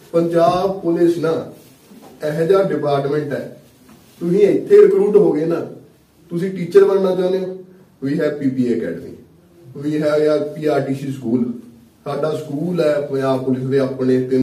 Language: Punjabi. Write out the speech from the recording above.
पंजाब पुलिस ना ਇਹੋ ਜਿਹਾ डिपार्टमेंट है, ਤੁਸੀਂ ਇੱਥੇ ਰਿਕਰੂਟ ਹੋ ਗਏ ਨਾ, ਤੁਸੀਂ ਟੀਚਰ ਬਣਨਾ ਚਾਹੁੰਦੇ ਹੋ, we have PPA academy, we have ਯਾਰ ਪੀਆਰਟੀਸੀ ਸਕੂਲ, ਸਾਡਾ ਸਕੂਲ ਹੈ ਪੰਜਾਬ ਪੁਲਿਸ ਦੇ ਆਪਣੇ